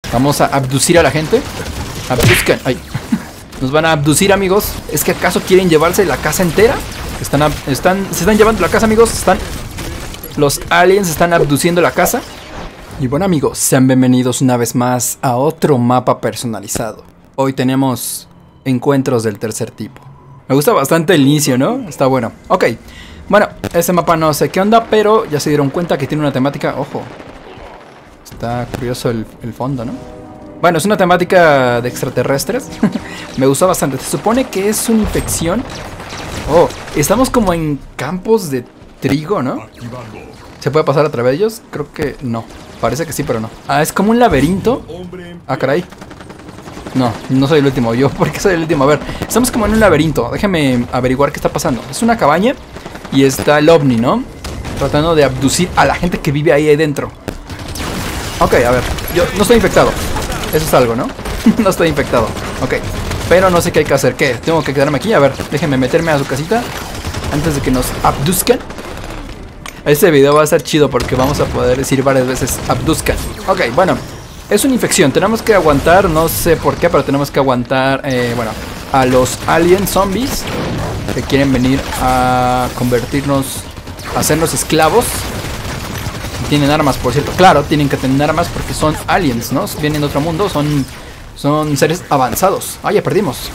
Vamos a abducir a la gente. Abduzcan. Ay. Nos van a abducir, amigos. ¿Es que acaso quieren llevarse la casa entera? Se están llevando la casa, amigos. Los aliens están abduciendo la casa. Y bueno, amigos, sean bienvenidos una vez más a otro mapa personalizado. Hoy tenemos encuentros del tercer tipo. Me gusta bastante el inicio, ¿no? Está bueno. Ok. Bueno, este mapa no sé qué onda, pero ya se dieron cuenta que tiene una temática. Ojo. Está curioso el fondo, ¿no? Bueno, es una temática de extraterrestres. Me gustó bastante. Se supone que es una infección. Oh, estamos como en campos de trigo, ¿no? ¿Se puede pasar a través de ellos? Creo que no. Parece que sí, pero no. Ah, es como un laberinto. Ah, caray. No soy el último. ¿Yo por qué soy el último? A ver, estamos como en un laberinto. Déjame averiguar qué está pasando. Es una cabaña y está el ovni, ¿no? Tratando de abducir a la gente que vive ahí dentro. Ok, a ver. Yo no estoy infectado. Eso es algo, ¿no? No estoy infectado. Ok. Pero no sé qué hay que hacer. ¿Qué? ¿Tengo que quedarme aquí? A ver, déjenme meterme a su casita antes de que nos abduzcan. Este video va a estar chido porque vamos a poder decir varias veces abduzcan. Ok, bueno. Es una infección. Tenemos que aguantar, no sé por qué, pero tenemos que aguantar, bueno, a los alien zombies que quieren venir a convertirnos, a hacernos esclavos. Tienen armas, por cierto. Claro, tienen que tener armas porque son aliens, ¿no? Vienen de otro mundo, son seres avanzados. Ah, ya perdimos.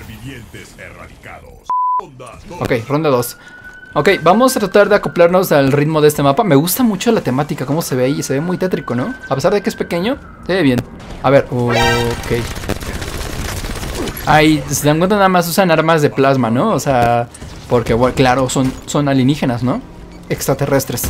Ok, ronda 2. Ok, vamos a tratar de acoplarnos al ritmo de este mapa. Me gusta mucho la temática, cómo se ve ahí. Se ve muy tétrico, ¿no? A pesar de que es pequeño, se ve bien. A ver, ok. Ahí, se dan cuenta, nada más usan armas de plasma, ¿no? O sea, porque, bueno, claro, son alienígenas, ¿no? Extraterrestres.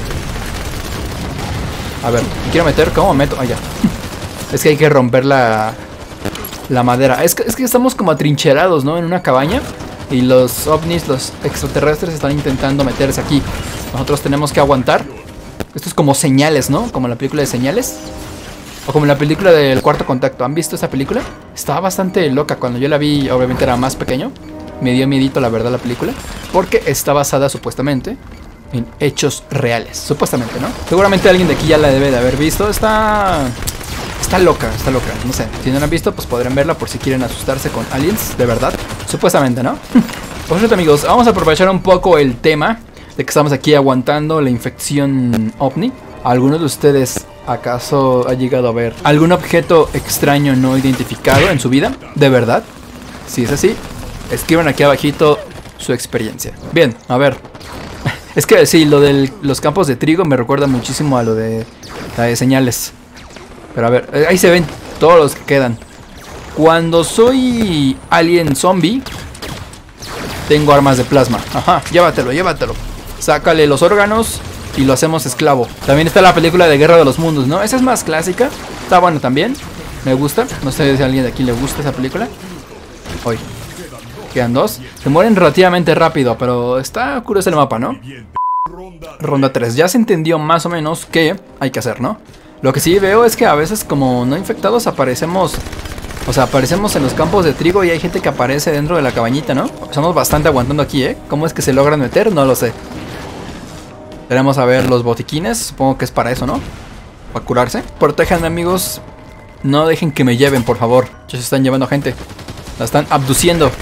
A ver, me quiero meter, ¿cómo me meto? Ah, ya. Es que hay que romper la madera. Es que estamos como atrincherados, ¿no? En una cabaña. Y los ovnis, los extraterrestres están intentando meterse aquí. Nosotros tenemos que aguantar. Esto es como señales, ¿no? Como la película de Señales. O como la película del Cuarto Contacto. ¿Han visto esa película? Estaba bastante loca. Cuando yo la vi, obviamente era más pequeño. Me dio miedito, la verdad, la película. Porque está basada, supuestamente, en hechos reales. Supuestamente, ¿no? Seguramente alguien de aquí ya la debe de haber visto. Está loca, no sé, si no la han visto pues podrán verla por si quieren asustarse con aliens, de verdad, supuestamente, ¿no? Por cierto, amigos, vamos a aprovechar un poco el tema de que estamos aquí aguantando la infección ovni. ¿Alguno de ustedes acaso ha llegado a ver algún objeto extraño no identificado en su vida? ¿De verdad? Si es así, escriban aquí abajito su experiencia. Bien, a ver. Es que sí, lo de los campos de trigo me recuerda muchísimo a lo de la de Señales. Pero a ver, ahí se ven todos los que quedan. Cuando soy alien zombie, tengo armas de plasma. Ajá, llévatelo. Sácale los órganos y lo hacemos esclavo. También está la película de Guerra de los Mundos, ¿no? Esa es más clásica. Está buena también. Me gusta. No sé si a alguien de aquí le gusta esa película. Hoy. Quedan 2. Se mueren relativamente rápido, pero está curioso el mapa, ¿no? Ronda 3. Ya se entendió más o menos qué hay que hacer, ¿no? Lo que sí veo es que a veces como no infectados aparecemos, o sea, aparecemos en los campos de trigo y hay gente que aparece dentro de la cabañita, ¿no? Estamos bastante aguantando aquí, ¿eh? ¿Cómo es que se logran meter? No lo sé. Tenemos a ver los botiquines, supongo que es para eso, ¿no? Para curarse. Protéjanme, amigos. No dejen que me lleven, por favor. Ya se están llevando gente. La están abduciendo.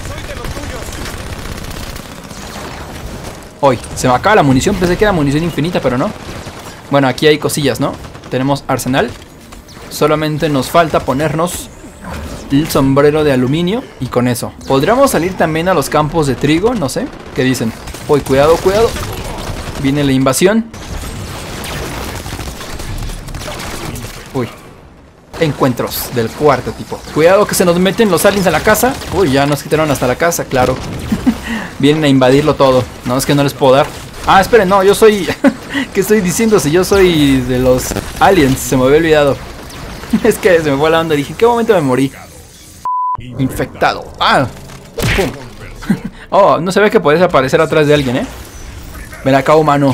Hoy, se me acaba la munición. Pensé que era munición infinita, pero no. Bueno, aquí hay cosillas, ¿no? Tenemos arsenal. Solamente nos falta ponernos el sombrero de aluminio. Y con eso podríamos salir también a los campos de trigo. No sé, ¿qué dicen? Uy, cuidado. Viene la invasión. Uy, encuentros del cuarto tipo. Cuidado que se nos meten los aliens a la casa. Uy, ya nos quitaron hasta la casa, claro. Vienen a invadirlo todo. No, es que no les puedo dar. Ah, esperen, no, yo soy... ¿Qué estoy diciendo? Si yo soy de los aliens, se me había olvidado. Es que se me fue la onda, dije, ¿en qué momento me morí? Infectado. Ah, pum. Oh, no se ve que puedes aparecer atrás de alguien, ¿eh? Ven acá, humano.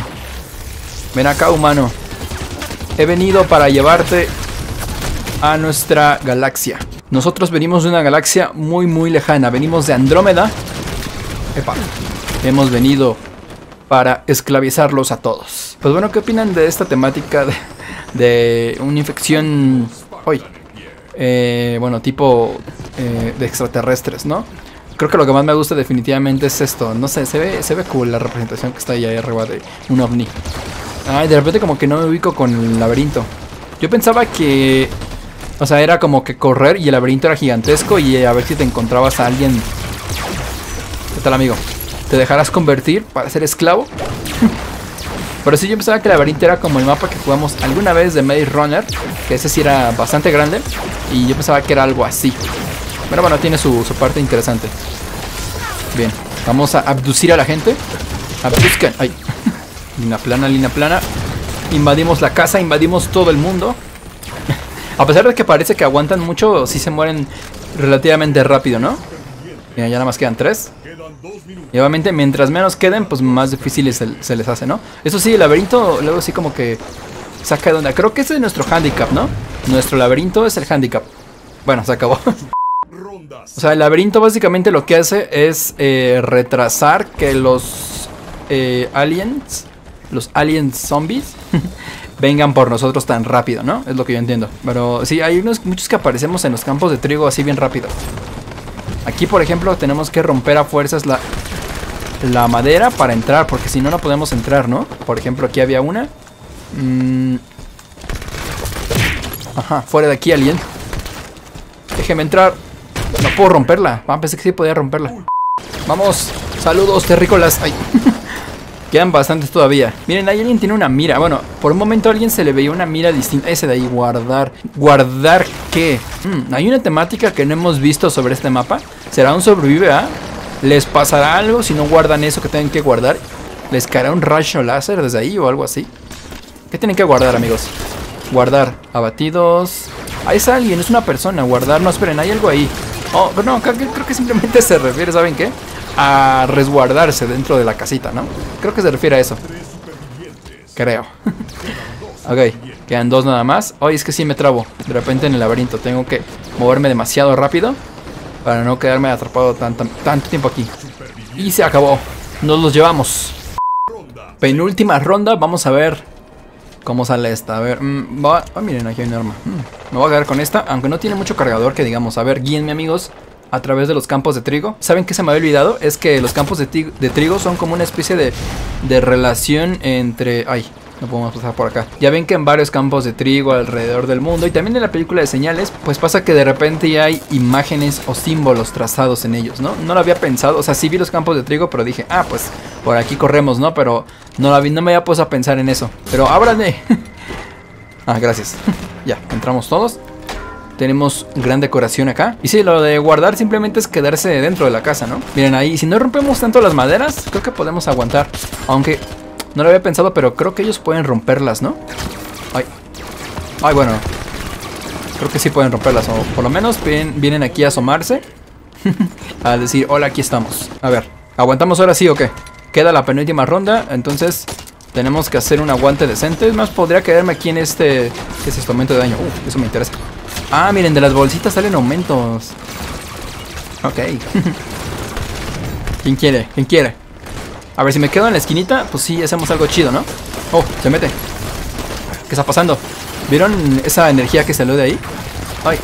He venido para llevarte a nuestra galaxia. Nosotros venimos de una galaxia muy lejana. Venimos de Andrómeda. Epa. Hemos venido para esclavizarlos a todos. Pues bueno, ¿qué opinan de esta temática de una infección hoy bueno, tipo de extraterrestres, ¿no? Creo que lo que más me gusta definitivamente es esto. No sé, se ve cool la representación que está ahí arriba de un ovni. Ay, de repente como que no me ubico con el laberinto. Yo pensaba que... O sea, era como que correr y el laberinto era gigantesco y a ver si te encontrabas a alguien. ¿Qué tal, amigo? ¿Te dejarás convertir para ser esclavo? Pero sí, yo pensaba que el laberinto era como el mapa que jugamos alguna vez de Maze Runner, que ese sí era bastante grande, y yo pensaba que era algo así. Pero bueno, tiene su parte interesante. Bien, vamos a abducir a la gente. Abduzcan. Ay, línea plana, línea plana. Invadimos la casa, invadimos todo el mundo. A pesar de que parece que aguantan mucho, sí se mueren relativamente rápido, ¿no? Mira, ya nada más quedan 3. Y obviamente mientras menos queden, pues más difíciles se les hace, ¿no? Eso sí, el laberinto luego sí como que saca de onda. Creo que ese es nuestro handicap, ¿no? Nuestro laberinto es el handicap. Bueno, se acabó. O sea, el laberinto básicamente lo que hace es retrasar que los aliens zombies vengan por nosotros tan rápido, ¿no? Es lo que yo entiendo. Pero sí, hay muchos que aparecemos en los campos de trigo así bien rápido. Aquí, por ejemplo, tenemos que romper a fuerzas la madera para entrar, porque si no, no podemos entrar, ¿no? Por ejemplo, aquí había una. Ajá, fuera de aquí alguien. Déjeme entrar. No puedo romperla. Pensé que sí podía romperla. Vamos. Saludos, terrícolas. Ay. Quedan bastantes todavía. Miren, ahí alguien tiene una mira. Bueno, por un momento a alguien se le veía una mira distinta. Ese de ahí, guardar. ¿Guardar qué? Hay una temática que no hemos visto sobre este mapa. ¿Será un sobrevive, ah? ¿Les pasará algo si no guardan eso que tienen que guardar? ¿Les caerá un rayo láser desde ahí o algo así? ¿Qué tienen que guardar, amigos? Guardar. Abatidos. Ahí es alguien, es una persona. Guardar. No, esperen, hay algo ahí. Oh, pero no, creo que simplemente se refiere, ¿saben qué? A resguardarse dentro de la casita, ¿no? Creo que se refiere a eso. Creo. Ok, quedan 2 nada más. Oye, es que sí me trabo de repente en el laberinto. Tengo que moverme demasiado rápido para no quedarme atrapado tanto tiempo aquí. Y se acabó. Nos los llevamos. Penúltima ronda. Vamos a ver cómo sale esta. A ver, miren, aquí hay un arma. Me voy a quedar con esta, aunque no tiene mucho cargador que digamos. A ver, guíenme, amigos, a través de los campos de trigo. ¿Saben qué se me había olvidado? Es que los campos de trigo son como una especie de relación entre... Ay, no podemos pasar por acá. Ya ven que en varios campos de trigo alrededor del mundo, y también en la película de Señales, pues pasa que de repente ya hay imágenes o símbolos trazados en ellos, ¿no? No lo había pensado, o sea, sí vi los campos de trigo, pero dije, pues por aquí corremos, ¿no? Pero no me había puesto a pensar en eso. Pero ábranme. Gracias. Ya, entramos todos. Tenemos gran decoración acá. Y sí, lo de guardar simplemente es quedarse dentro de la casa, ¿no? Miren ahí, si no rompemos tanto las maderas, creo que podemos aguantar. Aunque no lo había pensado, pero creo que ellos pueden romperlas, ¿no? Ay, bueno. Creo que sí pueden romperlas. O por lo menos vienen aquí a asomarse. A decir, hola, aquí estamos. A ver, ¿aguantamos ahora sí o qué? Queda la penúltima ronda, entonces tenemos que hacer un aguante decente. Es más, podría quedarme aquí en ¿qué es esto? Aumento de daño. Eso me interesa. Miren, de las bolsitas salen aumentos. Ok. ¿Quién quiere? ¿Quién quiere? A ver, si me quedo en la esquinita, pues sí, hacemos algo chido, ¿no? Oh, se mete. ¿Qué está pasando? ¿Vieron esa energía que salió de ahí? Ay.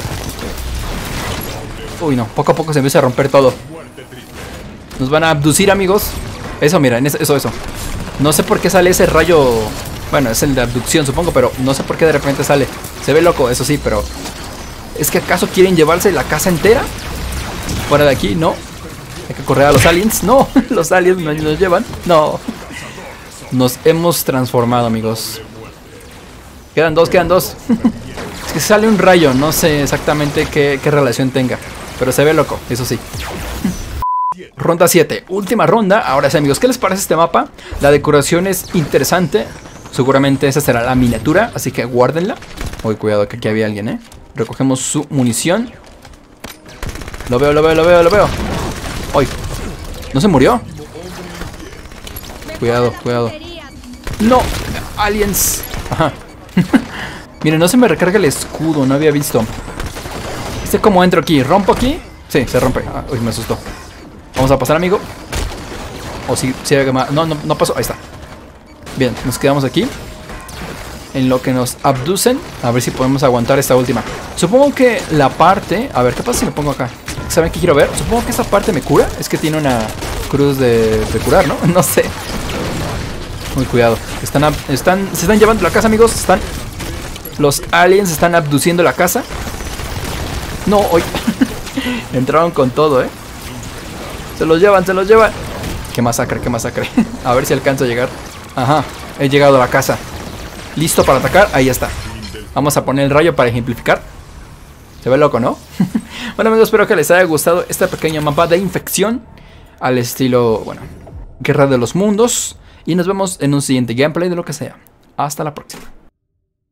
Uy, no, poco a poco se empieza a romper todo. Nos van a abducir, amigos. Eso, miren, eso. No sé por qué sale ese rayo. Bueno, es el de abducción, supongo, pero no sé por qué de repente sale. Se ve loco, eso sí, pero... ¿Es que acaso quieren llevarse la casa entera? Fuera de aquí, no. Hay que correr a los aliens. No, los aliens nos llevan. No. Nos hemos transformado, amigos. Quedan 2. Es que sale un rayo, no sé exactamente qué relación tenga, pero se ve loco, eso sí. Ronda 7, última ronda. Ahora sí, amigos, ¿qué les parece este mapa? La decoración es interesante. Seguramente esa será la miniatura, así que guárdenla. Uy, cuidado que aquí había alguien, Recogemos su munición. Lo veo. Uy, ¿no se murió? Cuidado. No, aliens. Ajá. Miren, no se me recarga el escudo, no había visto. ¿Cómo entro aquí? ¿Rompo aquí? Sí, se rompe. Uy, me asustó. Vamos a pasar, amigo. O si hay que más. No pasó. Ahí está. Bien, nos quedamos aquí. en lo que nos abducen. A ver si podemos aguantar esta última. Supongo que la parte... A ver, ¿qué pasa si me pongo acá? ¿Saben qué quiero ver? Supongo que esta parte me cura. Es que tiene una cruz de curar, ¿no? No sé. Muy cuidado. Se están llevando la casa, amigos. Los aliens están abduciendo la casa. No, hoy entraron con todo, ¿eh? Se los llevan, se los llevan. Qué masacre, qué masacre. A ver si alcanzo a llegar. Ajá, he llegado a la casa. Listo para atacar, ahí está. Vamos a poner el rayo para ejemplificar. Se ve loco, ¿no? Bueno, amigos, espero que les haya gustado este pequeño mapa de infección al estilo, bueno, Guerra de los Mundos. Y nos vemos en un siguiente gameplay de lo que sea. Hasta la próxima.